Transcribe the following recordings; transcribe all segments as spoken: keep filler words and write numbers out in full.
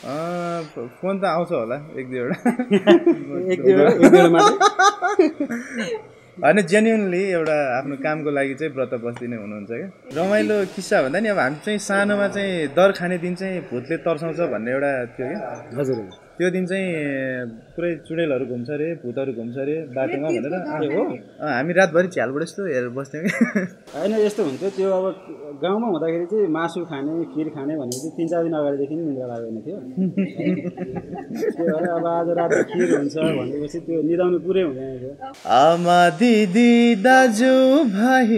Phone त आउँछ होला एक दुईवटा एक दुईवटा एक दुईवटा मात्रै होइन जेन्युनली एउटा आफ्नो कामको लागि चाहिँ व्रत बस्दी नै हुनुहुन्छ क्या रमाइलो किस्सा भन्दा नि अब हामी चाहिँ सानोमा चाहिँ दर खाने दिन चाहिँ भूतले तर्साउँछ भन्ने एउटा थियो क्या हजुर त्यो दिन चाहिँ पुरै चुडेलहरू घुम्छ अरे भूतहरू घुम्छ अरे बाटोमा भनेर हो हामी रातभरि झ्यालबाट यस्तो हेरेर बस्थ्यौँ कि होइन यस्तो हुन्थ्यो त्यो अब गाउँमा हुँदाखेरि चाहिँ मासु खाने खिर खाने भनेपछि तिन चार दिन अगाडिदेखि निद्रा लाग्दैन थियो त्यो भएर अब आज राति खिर हुन्छ भनेपछि त्यो निदाउनु पुरै हुँदैन थियो आमा दिदी दाजु भाइ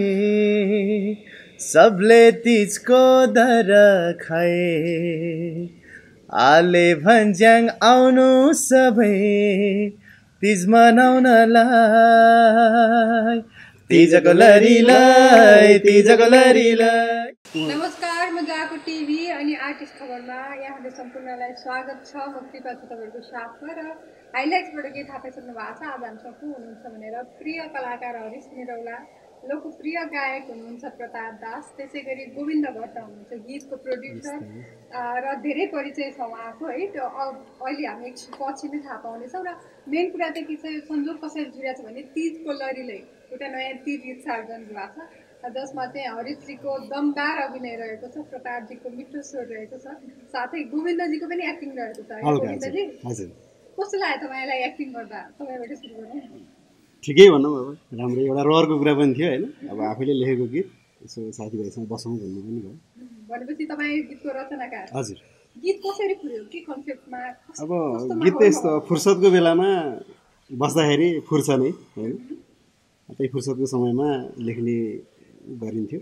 सबले तिजको दर खाए आले भन्ज्याङ आउनु सबै तिज मनाउनलाई तिजको लरीलाई तिजको लरीलाई। नमस्कार, म गएको टिभी अनि आर्टिस्ट खबरमा यहाँले सम्पूर्णलाई स्वागत छ। म कृपा छ तपाईँहरूको साथमा र हाइलाइट्सबाट के थाहा पाइसक्नु भएको छ आज हामीसँग को हुनुहुन्छ भनेर। प्रिय कलाकार हरिश निरौला, लोकप्रिय गायक हुनुहुन्छ प्रताप दास, त्यसै गरी गोविन्द भट्ट हुनुहुन्छ गीतको प्रड्युसर र धेरै परिचय छ उहाँको है। त्यो अहिले हामी एकछिन पछि नै थाहा पाउनेछौँ र मेन कुरा चाहिँ के छ संजोग कसरी जुरेको छ भने तिजको लरीले एउटा नयाँ तिज गीत सार्जन भएको छ जसमा चाहिँ हरिशजीको दमदार अभिनय रहेको छ, प्रतापजीको मिठो स्वर रहेको छ, साथै गोविन्दजीको पनि एक्टिङ रहेको छ। गोविन्दजी कस्तो लाग्यो तपाईँलाई एक्टिङ गर्दा? तपाईँबाट सुरु गर्नु। ठिकै भनौँ अब राम्रो एउटा रहरको कुरा पनि थियो होइन। अब आफैले लेखेको गीत यसो साथीभाइसँग बसौँ भन्ने पनि भयो। भनेपछि तपाईँ गीतको रचनाकार। हजुर। गीत कसरी फुर्यो के कन्सेप्टमा? अब गीत त यस्तो फुर्सदको बेलामा बस्दाखेरि फुर्छ नै होइन, त्यही फुर्सदको समयमा लेख्ने गरिन्थ्यो।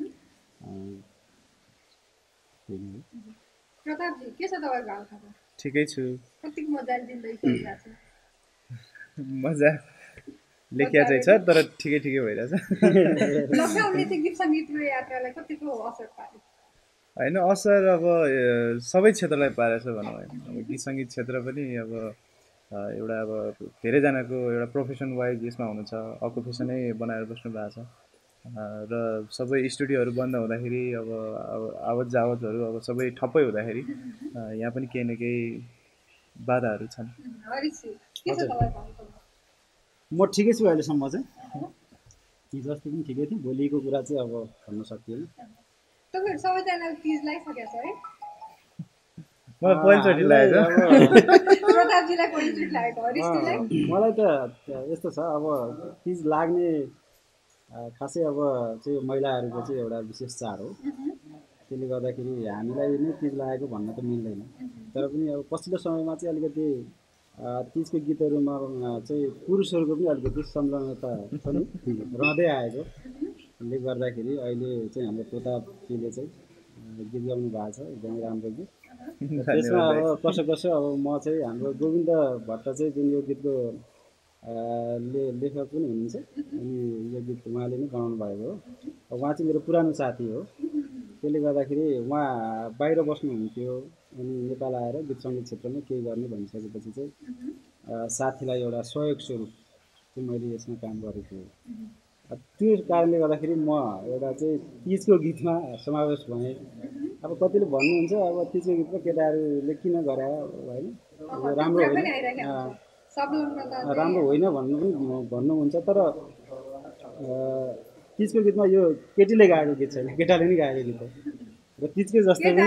प्रतापजी के छ तपाईँको हालखबर? ठिकै छु। कतिको मजाले जिन्दगी चलिरहेको छ? मजा लेखिया चाहिँ छ तर ठिकै ठिकै भइरहेछ। लकडाउनले चाहिँ गीत सङ्गीतको यात्रालाई कतिको असर पार्यो? होइन असर अब सबै क्षेत्रलाई पारेछ भनौँ होइन। अब गीत सङ्गीत क्षेत्र पनि अब एउटा अब धेरैजनाको एउटा प्रोफेसन वाइज यसमा हुनु छ, अकुपेसनै बनाएर बस्नु भएको छ र सबै स्टुडियोहरू बन्द हुँदाखेरि अब आवत जावतहरू अब सबै ठप्पै हुँदाखेरि यहाँ पनि केही न केही बाधाहरू छन्। म ठिकै छु अहिलेसम्म चाहिँ, हिजो अस्ति पनि ठिकै थियो, भोलिको कुरा चाहिँ अब भन्न सकिएन। तपाईँहरू सबैजनाले तिज लगाइसकेको छ है? मलाई पहिलोचोटि लागेको प्रतापजीलाई पहिलोचोटि लागेको, हरिशजीलाई? मलाई त यस्तो छ अब तिज लाग्ने खासै अब चाहिँ महिलाहरूको चाहिँ एउटा विशेष चाड हो। त्यसले गर्दाखेरि हामीलाई नै तिज लागेको भन्न त मिल्दैन, तर पनि अब पछिल्लो समयमा चाहिँ अलिकति तिजको गीतहरूमा चाहिँ पुरुषहरूको पनि अलिकति संलग्नता पनि रहँदै आएको। त्यसले गर्दाखेरि अहिले चाहिँ हाम्रो प्रतापजीले चाहिँ गीत गाउनु भएको छ, एकदमै राम्रो गीत। त्यसमा अब कसो कसो अब म चाहिँ हाम्रो गोविन्द भट्ट चाहिँ जुन यो गीतको ले लेखक पनि हुनुहुन्छ अनि यो गीत उहाँले नै बनाउनु भएको हो। उहाँ चाहिँ मेरो पुरानो साथी हो, त्यसले गर्दाखेरि उहाँ बाहिर बस्नुहुन्थ्यो अनि नेपाल आएर गीत सङ्गीत क्षेत्रमा केही गर्ने भनिसकेपछि चाहिँ साथीलाई एउटा सहयोग स्वरूप चाहिँ मैले यसमा काम गरेको थिएँ। त्यो कारणले गर्दाखेरि म एउटा चाहिँ तिजको गीतमा समावेश भएँ। अब कतिले भन्नुहुन्छ अब तिजको गीतमा केटाहरूले किन गरायो होइन, राम्रो होइन राम्रो होइन भन्नु पनि भन्नुहुन्छ, तर तिजको गीतमा यो केटीले गाएको गीत छैन, केटाले नै गाएको गीत हो र तिजकै जस्तै पनि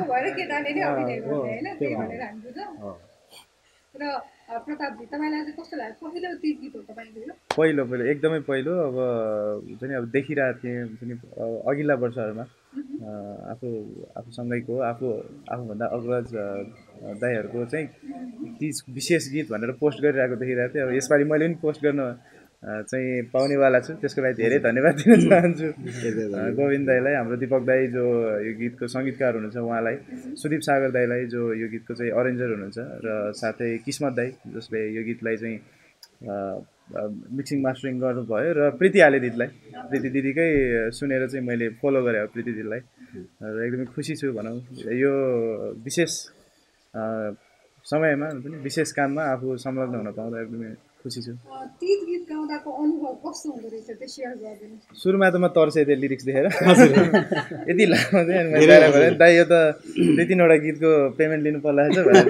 र प्रतापजी तपाईँलाई चाहिँ कस्तो लाग्यो? पहिलो तिज गीत हो तपाईँको यो? पहिलो पहिलो एकदमै पहिलो। अब हुन्छ नि अब देखिरहेको थिएँ हुन्छ नि अघिल्ला वर्षहरूमा आफू आफूसँगैको आफू आफूभन्दा अग्रज दाइहरूको चाहिँ तिज विशेष गीत भनेर पोस्ट गरिरहेको देखिरहेको थिएँ। अब यसपालि मैले पनि पोस्ट गर्न चाहिँ पाउनेवाला छु, त्यसको लागि धेरै धन्यवाद दिन चाहन्छु गोविन्द दाईलाई, हाम्रो दिपक दाई जो यो गीतको सङ्गीतकार हुनुहुन्छ उहाँलाई, सुदीप सागर दाईलाई जो यो गीतको चाहिँ अरेन्जर हुनुहुन्छ र साथै किस्मत दाई जसले यो गीतलाई चाहिँ मिक्सिङ मास्टरिङ गर्नुभयो र प्रीति आले दिदीलाई, प्रीति दिदीकै सुनेर चाहिँ मैले फलो गरेँ प्रीति दिदीलाई र एकदमै खुसी छु भनौँ। यो विशेष समयमा पनि विशेष काममा आफू संलग्न हुन पाउँदा एकदमै खुसी छु। तीज गीत गाउँदाको अनुभव कस्तो हुँदो रहेछ त्यो सेयर गरिदिनु। सुरुमा त म तर्सेँ त्यो लिरिक्स देखेर यति लामो चाहिँ मैले दाइलाई भने दाइ यो त दुई तिनवटा गीतको पेमेन्ट लिनु पर्ला रहेछ भनेर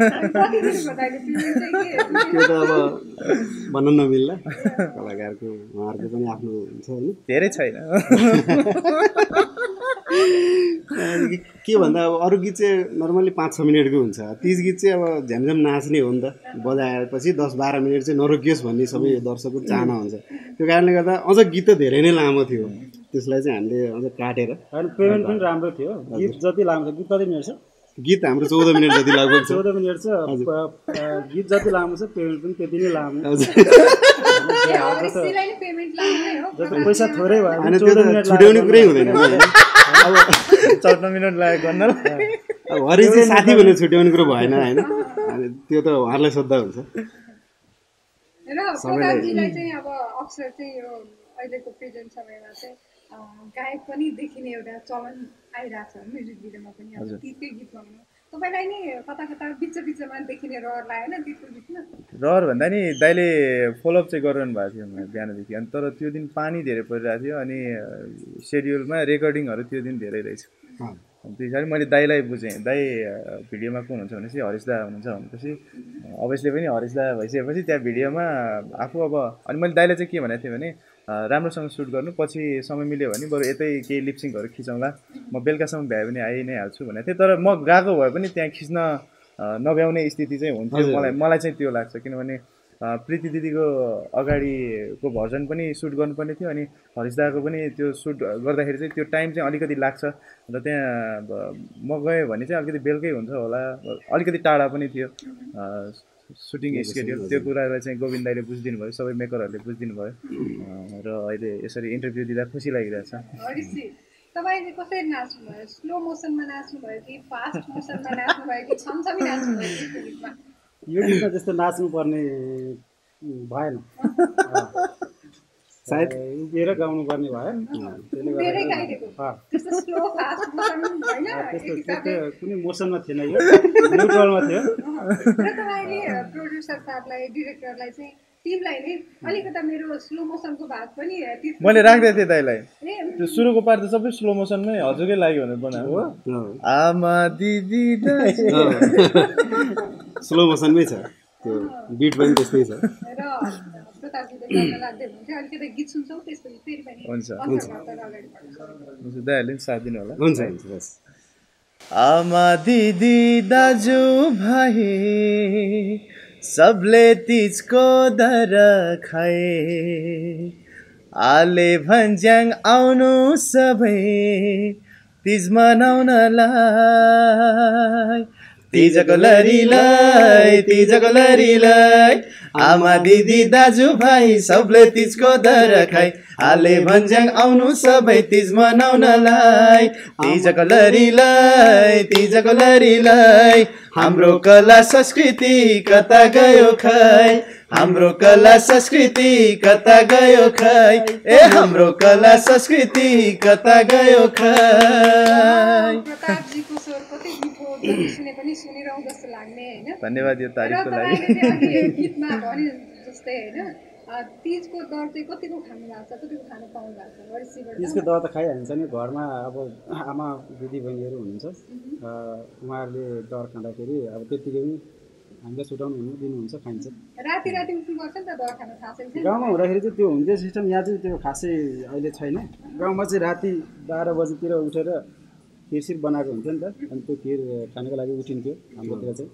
त्यो त अब भन्न नमिल्ला कलाकारको उहाँहरूको पनि आफ्नो हुन्छ होइन धेरै छैन के भन्दा अब अरू गीत चाहिँ नर्मली पाँच छ मिनटको हुन्छ तीज गीत चाहिँ अब झ्यामझ्याम नाच्ने हो नि त बजाएपछि दस बाह्र मिनट चाहिँ नरोकियोस् भन्ने सबै दर्शकको चाहना हुन्छ त्यो कारणले गर्दा अझ गीत त धेरै नै लामो थियो त्यसलाई चाहिँ हामीले अझ काटेर अनि पेमेन्ट पनि राम्रो थियो गीत जति लामो छ गीत कति मिनट छ गीत हाम्रो चौध मिनट जति लगभग छ चौध मिनट छ गीत जति लामो छ पेमेन्ट पनि त्यति नै लामो जति पैसा थोरै भयो चौध मिनट छुट्याउने कुरै हुँदैन अब चौध मिनट लाग्यो गर्नलाई अब हरि चाहिँ साथी भनेर छुट्याउने कुरो भएन होइन अनि त्यो त उहाँहरूलाई सोद्धा हुन्छ र प्रतापजीलाई चाहिँ अब अक्सर चाहिँ यो अहिलेको प्रेजेन्ट समयमा चाहिँ गायक पनि देखिने एउटा चलन आइरहेको छ म्युजिक भिडियोमा पनि अब गीतकै गीत गाउनु तपाईँलाई नि कता कता बिच बिचमा देखिने रहर लाग्यो गीतको गीतमा रहर भन्दा नि दाइले फलोअप चाहिँ गरिरहनु भएको थियो मलाई बिहानदेखि अनि तर त्यो दिन पानी धेरै परिरहेको थियो अनि सेड्युलमा रेकर्डिङहरू त्यो दिन धेरै रहेछ त्यही कारण मैले दाइलाई बुझेँ दाइ भिडियोमा को हुनुहुन्छ भनेपछि हरिश दा हुनुहुन्छ भनेपछि अवश्य पनि हरिश दा भइसकेपछि त्यहाँ भिडियोमा आफू अब अनि मैले दाइलाई चाहिँ के भनेको थिएँ भने राम्रोसँग सुट गर्नु पछि समय मिल्यो भने बरु यतै केही लिपसिङहरू खिचौँला म बेलुकासम्म भ्यायो भने आइ नै हाल्छु भनेको थिएँ तर म गएको भए पनि त्यहाँ खिच्न नभ्याउने स्थिति चाहिँ हुन्थ्यो मलाई मलाई चाहिँ त्यो लाग्छ किनभने प्रीति दिदीको अगाडिको भर्जन पनि सुट गर्नुपर्ने थियो अनि हरिश दाको पनि त्यो सुट गर्दाखेरि चाहिँ त्यो टाइम चाहिँ अलिकति लाग्छ र त्यहाँ म गएँ भने चाहिँ अलिकति बेलुकै हुन्छ होला अलिकति टाढा पनि थियो सुटिङ स्केड्युल त्यो कुरालाई चाहिँ गोविन्द दाइले बुझिदिनु भयो सबै मेकरहरूले बुझिदिनु भयो र अहिले यसरी इन्टरभ्यू दिँदा खुसी लागिरहेछ तपाईले कसरी नाच्नु भयो स्लो मोसनमा नाच्नु भयो कि फास्ट मोसनमा नाच्नु भयो कि छमछमी नाच्नु भयो गीतमा यो गीतमा जस्तो नाच्नु पर्ने भएन सायद उभिएर गाउनु पर्ने भयो त्यसले गर्दा त्यस्तो स्लो फास्ट मोसन हैन त्यस्तो कुनै मोसनमा थिएन यो न्युट्रलमा थियो र तपाईले प्रोड्युसर साहबलाई डाइरेक्टरलाई चाहिँ टिमलाई नि अलिकता मेरो स्लो मोसनको भाग पनि मैले राख्दै थिएँ दाइलाई त्यो सुरुको पार्ट त सबै स्लो मोसनमै हजुरकै लागि भनेर बनाएको हो आमा दिदी स्लो मोसनमै छ त्यो बिट पनि त्यस्तै छ र प्रतापजीले गर्न लाग्दै हुनुहुन्छ अलिकति गीत सुन्छौँ त्यसपछि फेरि पनि हुन्छ हुन्छ दाइहरूले साथ दिनु होला हुन्छ हुन्छ बस आमा दिदी दाजु भाइ सबले तीजको दर खाए आले भन्ज्याङ आउनु सबै तीज मनाउनलाई तीजको लरीलाई तीजको लरीलाई आमा दिदी दाजु भाइ सबले तीजको दर खाई आले भन्ज्याङ आउनु सबै तीज मनाउनलाई तीजको लरीलाई तीजको लरीलाई हाम्रो कला संस्कृति कता गयो खै हाम्रो कला संस्कृति कता गयो खै ए हाम्रो कला संस्कृति कता गयो खै प्रतापजीको स्वर कति मिठो सुने पनि सुनिरहँ जस्तो लाग्ने हैन धन्यवाद यो तारिफको लागि गीतमा भने जस्तै हैन तीजको दर चाहिँ कतिको खानु भएको छ कतिको खानु पाउनु भएको छ वरिसीबाट तीजको दर त खाइहाल्छ नि घरमा अब आमा दिदी बहिनीहरू हुनुहुन्छ उहाँहरूले दर खाँदाखेरि अब त्यतिकै पनि हामीलाई छुटाउनु हुनु दिनुहुन्छ खाइन्छ राति राति उठ्नु पर्छ नि त दर खान थाहा छैन गाउँमा हुँदाखेरि चाहिँ त्यो हुन्थ्यो सिस्टम यहाँ चाहिँ त्यो खासै अहिले छैन गाउँमा चाहिँ राति बाह्र बजीतिर उठेर खिरसिर बनाएको हुन्थ्यो नि त अनि त्यो खिर खानको लागि उठिन्थ्यो हाम्रोतिर चाहिँ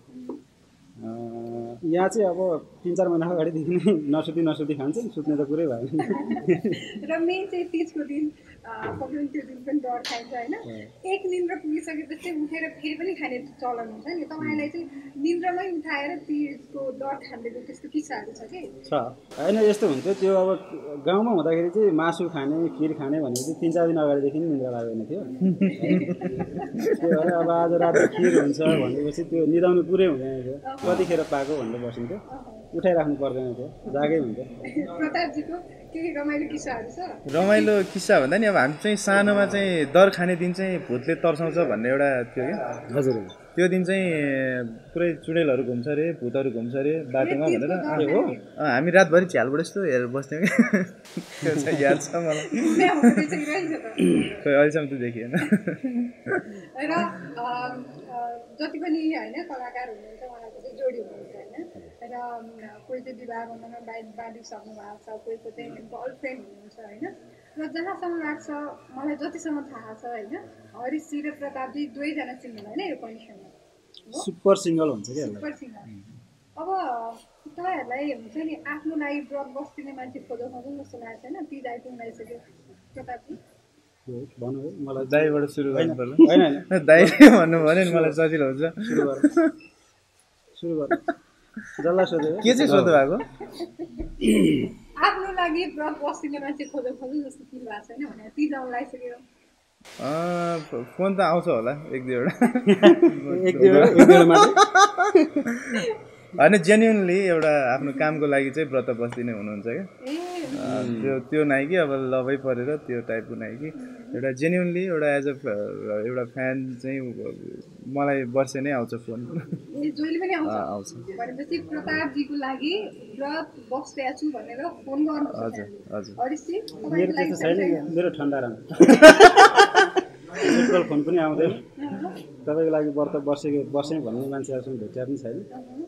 यहाँ चाहिँ अब तिन चार महिना अगाडिदेखि नै नसुती नसुती खान्छ सुत्ने त कुरै भएन र मेन चाहिँ तीजको दिन पक्रिनु त्यो दिन पनि डर खाइन्छ होइन एक निन्द्रा पुगिसकेपछि उठेर फेरि पनि खाने चलन हुन्छ नि तपाईँलाई चाहिँ निन्द्रामै उठाएर तीजको डर खाँदैको त्यस्तो किस्साहरू छ कि छ होइन यस्तो हुन्थ्यो त्यो अब गाउँमा हुँदाखेरि चाहिँ मासु खाने खिर खाने भनेपछि तिन चार दिन अगाडिदेखि निन्द्रा लाग्दैन थियो त्यो भएर अब आज राति खिर हुन्छ भनेपछि त्यो निदाउनु पुरै हुँदैन थियो कतिखेर पाएको भनेर बसिन्थ्यो उठाइराख्नु पर्दैन थियो जागै हुन्थ्यो प्रतापजीको के के रमाइलो किस्साहरू छ रमाइलो किस्सा भन्दा नि अब हामी चाहिँ सानोमा चाहिँ दर खाने दिन चाहिँ भूतले तर्साउँछ भन्ने एउटा थियो क्या हजुर त्यो दिन चाहिँ पुरै चुडेलहरू घुम्छ अरे भूतहरू घुम्छ अरे बाटोमा भनेर हो हामी रातभरि झ्यालबाट यस्तो हेरेर बस्थ्यौँ कि त्यो चाहिँ याद छ मलाई खै अहिलेसम्म त देखिएन र जति पनि होइन कलाकार हुनुहुन्छ उहाँहरूको चाहिँ जोडी हुनुहुन्छ होइन र कोही चाहिँ विवाह बन्धनमा बाइ बाँधिसक्नु भएको छ कोहीको चाहिँ गर्लफ्रेन्ड हुनुहुन्छ होइन र जहाँसम्म लाग्छ मलाई जतिसम्म थाहा छ होइन हरिश्री र प्रतापजी दुवैजना सिङ्गल होइन यो कन्डिसनमा सुपर सिङ्गल हुन्छ क्या सुपर सिङ्गल अब तपाईँहरूलाई हुन्छ नि आफ्नो लागि ब्रत बस्दिने मान्छे खोजो खोजौँ जस्तो लागेको छैन तिज आइपुग्नु आइसक्यो प्रतापजी भन्नु है मलाई दाईबाट सुरु गर्नु पर्ला होइन होइन दाई भन्नु भने नि मलाई सजिलो हुन्छ सुरु गर सुरु गर जसलाई सोध्यो के चाहिँ सोध्नु भएको आफ्नो लागि ब्रत बस्दिने मान्छे खोजो खोजौँ जस्तो फिल भएको छैन भने तिज आउनु आइसक्यो फोन त आउँछ होला एक दुईवटा एक दुईवटा एक दुईवटा मात्रै होइन जेन्युनली एउटा आफ्नो कामको लागि चाहिँ व्रत बस्दिने हुनुहुन्छ क्या त्यो त्यो नाइ कि अब लभै परेर त्यो टाइपको नाइ कि एउटा जेन्युनली एउटा एज अ एउटा फ्यान चाहिँ मलाई वर्षे नै आउँछ फोन जहिले पनि आउँछ आउँछ भनेपछि प्रतापजीको लागि व्रत बस्दैछु छु भनेर फोन गर्नु हजुर हजुर हरिश्री मेरो त्यस्तो छैन मेरो ठन्डा राम्रो नेटवर्क फोन पनि आउँदैन तपाईँको लागि व्रत बसेको बसेँ भन्ने मान्छेहरूसँग भेटेर पनि छैन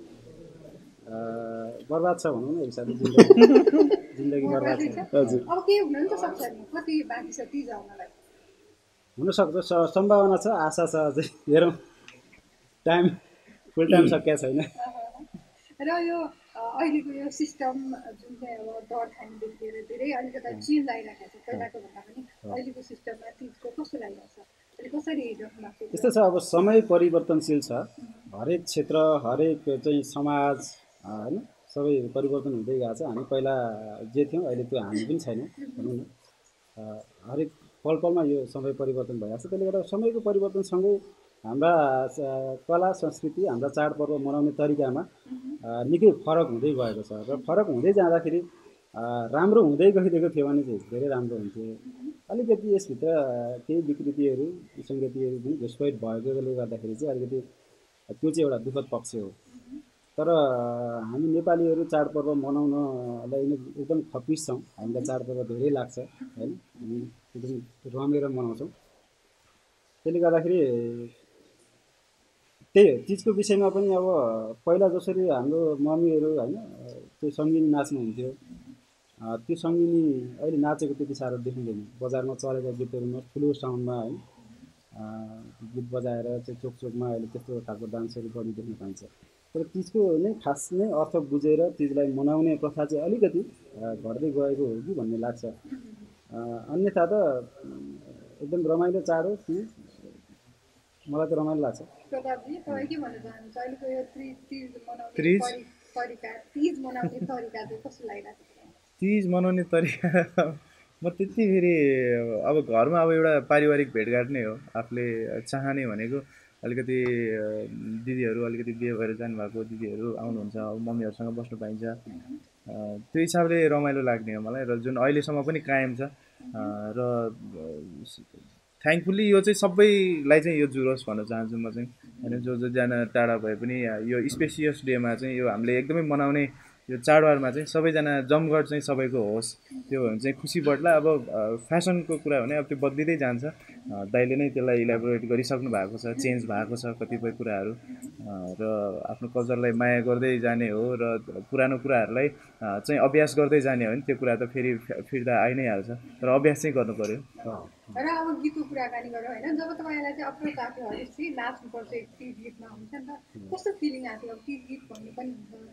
बर्बाद छ भनौँ न एक हिसाबले जिन्दगी जिन्दगी बर्बाद छ हजुर अब के हुन नि त सक्छ नि कति बाँकी छ तिज आउनलाई हुनसक्छ सम्भावना छ आशा छ अझै हेरौँ टाइम फुल टाइम सकिया छैन र यो अहिलेको यो सिस्टम जुन चाहिँ अब डर खानेदेखि लिएर धेरै अलिकति चेन्ज आइरहेको छ पहिलाको भन्दा पनि अहिलेको सिस्टममा तिजको कस्तो लागिरहेको छ अहिले कसरी हेरिराख्नु भएको छ यस्तो छ अब समय परिवर्तनशील छ हरेक क्षेत्र हरेक चाहिँ समाज होइन सबै परिवर्तन हुँदै गएको छ हामी पहिला जे थियौँ अहिले त्यो हामी पनि छैनौँ भनौँ न हरेक पल पलमा यो समय परिवर्तन भइरहेको छ त्यसले गर्दा समयको परिवर्तनसँगै हाम्रा कला संस्कृति हाम्रा चाडपर्व मनाउने तरिकामा निकै फरक हुँदै गएको छ र फरक हुँदै जाँदाखेरि राम्रो हुँदै गइदिएको थियो भने चाहिँ धेरै राम्रो हुन्थ्यो अलिकति यसभित्र केही विकृतिहरू विसङ्गतिहरू पनि घुसपैठ भएकोले गर्दाखेरि चाहिँ अलिकति त्यो चाहिँ एउटा दुःखद पक्ष हो तर हामी नेपालीहरू चाडपर्व मनाउनलाई एकदम खप्पिस छौँ हामीलाई चाडपर्व धेरै लाग्छ होइन हामी एकदम रमेर मनाउँछौँ त्यसले गर्दाखेरि त्यही हो तिजको विषयमा पनि अब पहिला जसरी हाम्रो मम्मीहरू होइन त्यो सङ्गिनी नाच्नुहुन्थ्यो त्यो सङ्गिनी अहिले नाचेको त्यति साह्रो देखिँदैन बजारमा चलेका गीतहरूमा ठुलो साउन्डमा होइन गीत बजाएर चाहिँ चोक चोकमा अहिले त्यस्तो खालको डान्सहरू बढी देख्न पाइन्छ तर तिजको नै खास नै अर्थ बुझेर तिजलाई मनाउने प्रथा चाहिँ अलिकति घट्दै गएको हो कि भन्ने लाग्छ अन्यथा त एकदम रमाइलो चाड हो तिज मलाई त रमाइलो लाग्छ प्रतापजी तपाईँ के भन्न चाहनुहुन्छ अहिलेको यो तिज तिज मनाउने तिज? तरिका तिज मनाउने तरिका चाहिँ कस्तो लागिरहेको छ तिज मनाउने तरिका म त्यति फेरि अब घरमा अब एउटा पारिवारिक भेटघाट नै हो आफूले चाहने भनेको अलिकति दिदीहरू अलिकति बिहे भएर जानुभएको दिदीहरू आउनुहुन्छ अब मम्मीहरूसँग बस्नु पाइन्छ त्यो हिसाबले रमाइलो लाग्ने हो मलाई र जुन अहिलेसम्म पनि कायम छ र थ्याङ्कफुल्ली यो चाहिँ सबैलाई चाहिँ यो जुरोस् भन्न चाहन्छु म चाहिँ होइन जो जोजना टाढा भए पनि यो स्पेसियस डेमा चाहिँ यो हामीले एकदमै मनाउने यो चाडबाडमा चाहिँ सबैजना जमघट चाहिँ सबैको होस् त्यो भने चाहिँ खुसी बढ्ला अब फेसनको कुरा भने अब त्यो बदलिँदै जान्छ दाइले नै त्यसलाई इलाबोरेट गरिसक्नु भएको छ चेन्ज भएको छ कतिपय कुराहरू र आफ्नो कल्चरलाई माया गर्दै जाने हो र पुरानो कुराहरूलाई चाहिँ अभ्यास गर्दै जाने हो भने त्यो कुरा त फेरि फिर्ता आइ नै हाल्छ तर अभ्यास चाहिँ गर्नु पर्यो र अब गीतको कुराकानी गरौँ होइन जब तपाईँलाई चाहिँ अप्रोच आएको हरेसी नाच्नुपर्छ एक तिज गीतमा हुन्छ नि त कस्तो फिलिङ आएको अब तिज गीत भन्ने पनि हुन्छ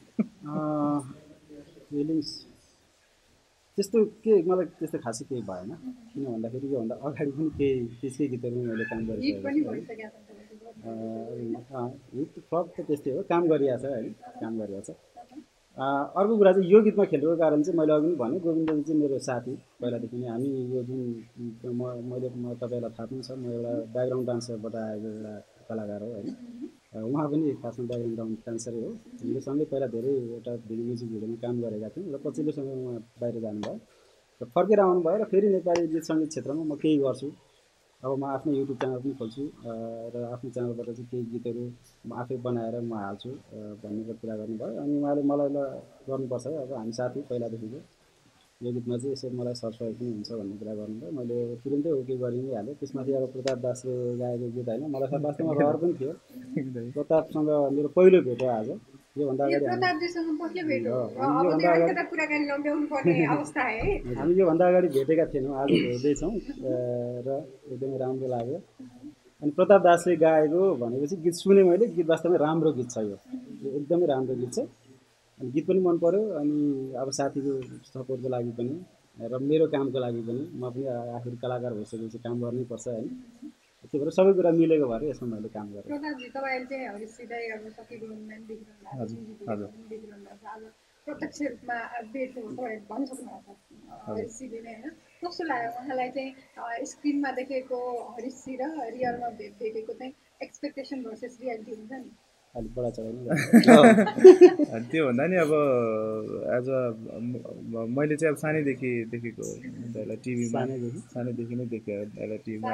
फिलिङ्स त्यस्तो के मलाई त्यस्तो खासै केही भएन किन भन्दाखेरि योभन्दा अगाडि पनि केही त्यसकै गीतहरू मैले काम गीत पनि गरिसकेको भइसकेको छ हिट फ्लप त त्यस्तै हो काम गरिरहेछ होइन काम गरिरहेछ अर्को कुरा चाहिँ यो गीतमा खेलेको कारण चाहिँ मैले अघि पनि भने गोविन्दजी चाहिँ मेरो साथी पहिलादेखि नै हामी यो जुन म मैले म तपाईँलाई थाहा पनि छ म एउटा ब्याकग्राउन्ड डान्सरबाट आएको एउटा कलाकार हो होइन उहाँ पनि खासमा ब्याकग्राउन्ड डान्सरै हो हामीले सँगै पहिला धेरै एउटा भिडियो म्युजिक भिडियोमा काम गरेका थियौँ र पछिल्लो समयमा उहाँ बाहिर जानुभयो र फर्केर आउनुभयो र फेरि नेपाली गीत सङ्गीत क्षेत्रमा म केही गर्छु अब म आफ्नो युट्युब च्यानल पनि खोल्छु र आफ्नो च्यानलबाट चाहिँ केही गीतहरू म आफै बनाएर म हाल्छु भन्ने कुरा गर्नुभयो। अनि उहाँले मलाई ल गर्नुपर्छ है, अब हामी साथी पहिलादेखिको यो गीतमा चाहिँ यसो मलाई सरसहयोग पनि हुन्छ भन्ने कुरा गर्नुभयो। मैले तुरुन्तै ओके गरि नै हालेँ। त्यसमाथि अब प्रताप दासले गाएको गीत होइन, मलाई वास्तवमा रहर पनि थियो। प्रतापसँग मेरो पहिलो भेट हो आज। योभन्दा यो अगाडि प्रतापजीसँग पक्कै भेट हो र हामी अब योभन्दा चाहिँ अगाडि अलिकता कुराकानी लम्ब्याउनु पर्ने अवस्था है। हामी योभन्दा अगाडि भेटेका थिएनौँ, आज भेट्दैछौँ र एकदमै राम्रो लाग्यो। अनि प्रताप दासले गाएको भनेपछि गीत सुने मैले, गीत वास्तवमै राम्रो गीत छ, यो एकदमै राम्रो गीत छ। अनि गीत पनि मन पर्यो। अनि अब साथीको सपोर्टको लागि पनि र मेरो कामको लागि पनि, म पनि आखिर कलाकार भइसकेपछि काम गर्नै पर्छ होइन। त्यही भएर सबै कुरा मिलेको भएर यसमा मैले काम गरेँ। प्रतापजी तपाईँले चाहिँ हरिसिँदै अब सकेको हुनुहुन्न देखिरहनु भएको छ, देखिरहनु भएको छ, आज प्रत्यक्ष रूपमा भेट हो तपाईँले भनिसक्नु भएको छ हरिसिँले नै होइन। कस्तो लाग्यो उहाँलाई चाहिँ स्क्रिनमा देखेको हरिसी र रियलमा भेट भेटेको चाहिँ एक्सपेक्टेसन भर्सेस रियालिटी हुन्छ नि? अलिक बडा चढाइ त्यो भन्दा नि अब एज अ मैले चाहिँ अब सानैदेखि देखेको यसलाई टिभीमा, सानैदेखि नै देखेँ यसलाई टिभीमा।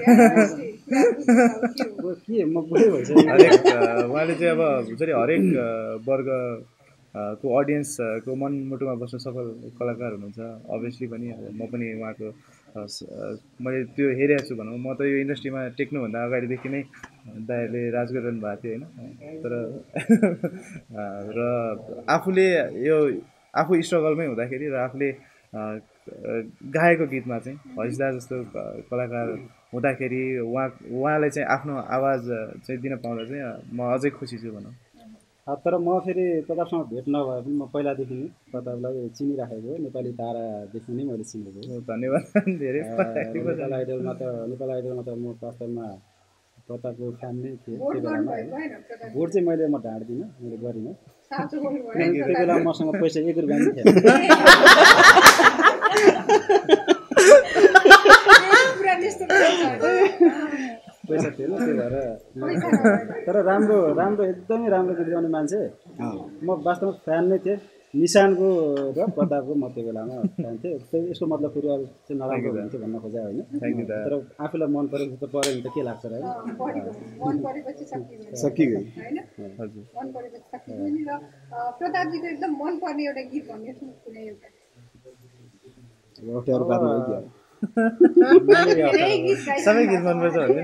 के म बुढै भइसकेँ। हरेक उहाँले चाहिँ अब हुन्छ नि हरेक वर्ग को अडियन्सको मनमुटुमा बस्न सफल कलाकार हुनुहुन्छ। अभियसली पनि अब म पनि उहाँको मैले त्यो हेरेको छु भनौँ। म त यो इन्डस्ट्रीमा टेक्नुभन्दा अगाडिदेखि नै दाइहरूले राज गरिरहनु भएको थियो होइन। तर र आफूले यो आफू स्ट्रगलमै हुँदाखेरि र आफूले गाएको गीतमा चाहिँ हरिश दा जस्तो कलाकार हुँदाखेरि उहाँ उहाँलाई चाहिँ आफ्नो आवाज चाहिँ दिन पाउँदा चाहिँ म अझै खुसी छु भनौँ। तर म फेरि प्रतापसँग भेट नभए पनि म पहिलादेखि नै प्रतापलाई चिनिराखेको, नेपाली तारादेखि नै मैले चिनेको। धन्यवाद धेरै। नेपाल आइडलमा त नेपाल आइडलमा त म वास्तवमा प्रतापको फ्यान नै थिएँ त्यो बेलामा होइन। भोट चाहिँ मैले म ढाँड्दिनँ, मैले गरिनँ, किनभने त्यो बेला मसँग पैसा एक रुपियाँ पनि थिएन। पैसा थिएन, त्यही भएर। तर राम्रो राम्रो एकदमै राम्रो गीत गाउने मान्छे, म वास्तवमा फ्यान नै थिएँ। निशानको र प्रतापको म त्यो बेलामा फ्यान थिएँ। त्यो यसको मतलब फेरि अरू चाहिँ नराम्रो हुन्थ्यो भन्न खोजा होइन। तर आफूलाई मन परेको त पऱ्यो भने त के लाग्छ र मन परेपछि सकिगयो होइन। हजुर, मन परेपछि सकिगयो नि। र प्रतापजीको एकदम मन पर्ने एउटा गीत भन्ने कुनै एउटा अप्ठ्यारो पार्नु भइदियो। सबै गीत मनपर्छ भन्दैन।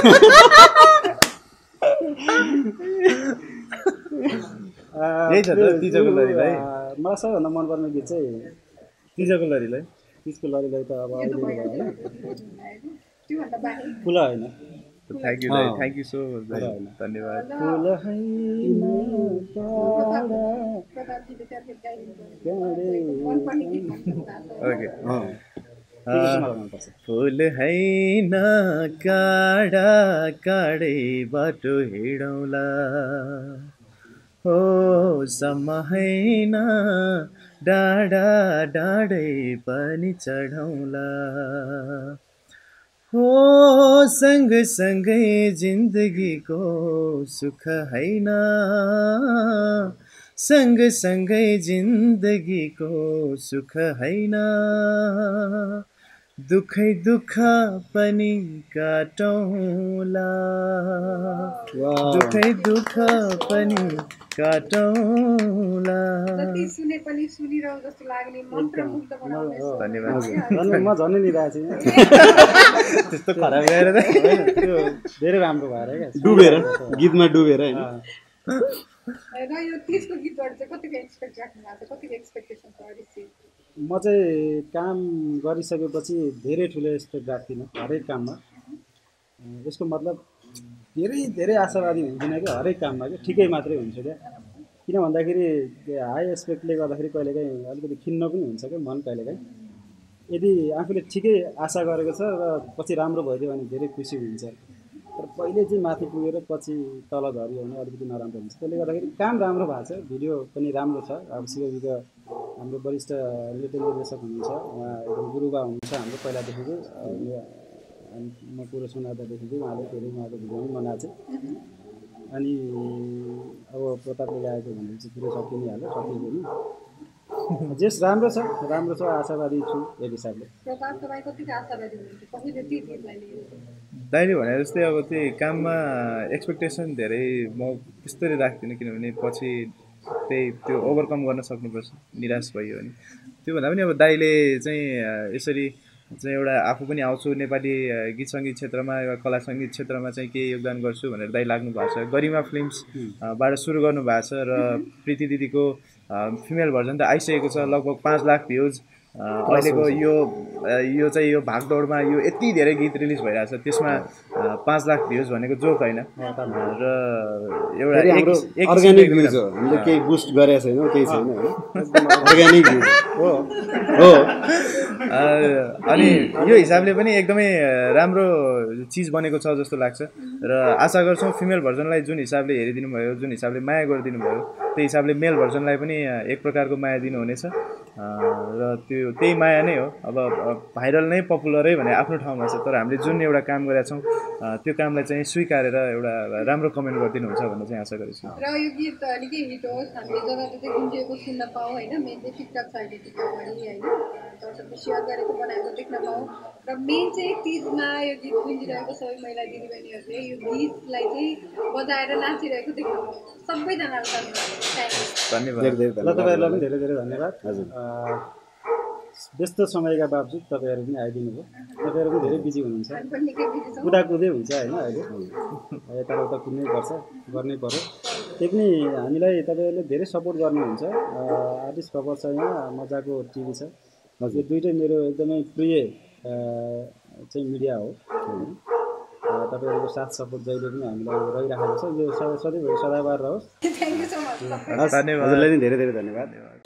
यही छ त तिजको लरीलाई। मलाई सबैभन्दा मनपर्ने गीत चाहिँ तिजको लरीलाई। तिजको लरीलाई त अब अहिले होइन, फुल होइन। थ्याङ्क यू दाइ, थ्याङ्क यू सो मच दाइ, धन्यवाद। फुल ओके। फुल हैन काँडा काँडै बाटो हिँडौला, हो सम्म हैन डाँडा डाँडै पनि चढौला, हो सँगसँगै जिन्दगीको सुख हैन, सँगसँगै जिन्दगीको सुख हैन, दुखै दुख पनि काटौँला, दुखै दुख पनि काटौँला। जति सुने पनि सुनिरहँ जस्तो लाग्ने मन्त्रमुग्ध बनाउने। धन्यवाद। म झन् निराश छु त्यस्तो खराब गएर त्यो धेरै राम्रो भएर क्या, डुबेर गीतमा डुबेर होइन। र यो तिजको गीतबाट चाहिँ कतिको एक्सपेक्ट राख्नु भएको छ, कतिको एक्सपेक्टेसन छ हरिसी? म चाहिँ काम गरिसकेपछि धेरै ठुलो एक्सपेक्ट राख्दिनँ हरेक काममा। यसको मतलब धेरै धेरै आशावादी हुन्दिनँ कि हरेक काममा कि ठिकै मात्रै हुन्छ क्या। किन भन्दाखेरि हाई एक्सपेक्टले गर्दाखेरि कहिलेकाहीँ अलिकति खिन्न पनि हुन्छ क्या मन कहिलेकाहीँ। यदि आफूले ठिकै आशा गरेको छ र पछि राम्रो भइदियो भने धेरै खुसी हुन्छ। तर पहिले चाहिँ माथि पुगेर पछि तल झऱ्यो भने अलिकति नराम्रो हुन्छ। त्यसले गर्दाखेरि काम राम्रो भएको छ, भिडियो पनि राम्रो छ। अब शिवजीका हाम्रो वरिष्ठ नृत्य निर्देशक हुनुहुन्छ, उहाँ एकदम गुरुबा हुनुहुन्छ हाम्रो पहिलादेखिको। म कुरो सुनाउँदादेखि उहाँले धेरै उहाँको भिडियो पनि म नाचेँ। अनि अब प्रतापले गाएको भनेपछि कुरो सकि नै हाल्यो, सकिएको नि। जेस राम्रो छ राम्रो छ आशावादी छु एक हिसाबले। प्रताप तपाईँ कतिको आशावादी हुनुहुन्छ पहिले त्यो गीतलाई लिएर? दाइले भने जस्तै अब त्यही काममा एक्सपेक्टेसन धेरै म त्यस्तरी राख्दिनँ, किनभने पछि त्यही त्यो ओभरकम गर्न सक्नुपर्छ निराश भयो भने। त्योभन्दा पनि अब दाइले चाहिँ यसरी चाहिँ एउटा आफू पनि आउँछु नेपाली गीत सङ्गीत क्षेत्रमा या कला सङ्गीत क्षेत्रमा चाहिँ केही योगदान गर्छु भनेर दाइ लाग्नु भएको छ। गरिमा फिल्म्सबाट सुरु गर्नुभएको छ र प्रीति दिदीको फिमेल भर्जन त आइसकेको छ, लगभग पाँच लाख भ्युज अहिलेको यो यो चाहिँ यो भागदौडमा यो यति धेरै गीत रिलिज भइरहेछ, त्यसमा पाँच लाख भ्युज भनेको जोक होइन। र एउटा अर्ग्यानिक भ्युज हो, हामीले केही बुस्ट गरेको छैनौँ, केही छैन अर्ग्यानिक भ्युज हो हो। अनि यो हिसाबले पनि एकदमै राम्रो चिज बनेको छ जस्तो लाग्छ र आशा गर्छौँ फिमेल भर्जनलाई जुन हिसाबले हेरिदिनु भयो, जुन हिसाबले माया गरिदिनु भयो, त्यही हिसाबले मेल भर्जनलाई पनि एक प्रकारको माया दिनुहुनेछ र त्यो त्यही माया नै हो। अब भाइरल नै पपुलरै भने आफ्नो ठाउँमा छ, तर हामीले जुन एउटा काम गरेका छौँ त्यो कामलाई चाहिँ स्वीकारेर एउटा राम्रो कमेन्ट गरिदिनुहुन्छ भन्ने चाहिँ आशा गरेको छु। र यो गीत निकै हिट होस्, हामीले जग्गा जति गुन्जिएको सुन्न पाऊँ होइन, मेन चाहिँ टिकटक साइडदेखि होइन दर्शकले सेयर गरेको बनाएको देख्न पाऊँ र मेन चाहिँ तिजमा यो गीत गुन्जिरहेको सबै महिला दिदीबहिनीहरूले यो गीतलाई चाहिँ बजाएर नाचिरहेको देख्न पाऊँ। सबैजनालाई धन्यवाद। ल तपाईँहरूलाई पनि धेरै धेरै धन्यवाद। हजुर व्यस्त समयका बावजुद तपाईँहरू पनि आइदिनु भयो। तपाईँहरू पनि धेरै बिजी हुनुहुन्छ, कुदाकुदै हुन्छ होइन, अहिले यताउता कुद्नै पर्छ, गर्नै पर्यो। त्यही पनि हामीलाई तपाईँहरूले धेरै सपोर्ट गर्नुहुन्छ। आर्टिस्ट खबर छ, यहाँ मजाको टिभी छ, यो दुइटै मेरो एकदमै प्रिय चाहिँ मिडिया हो। तपाईँहरूको साथ सपोर्ट जहिले पनि हामीलाई रहिरहेको छ, यो सधैँभरि सदाबार रहोस्। Thank you so much. धन्यवाद। हजुरलाई पनि धेरै धेरै धन्यवाद।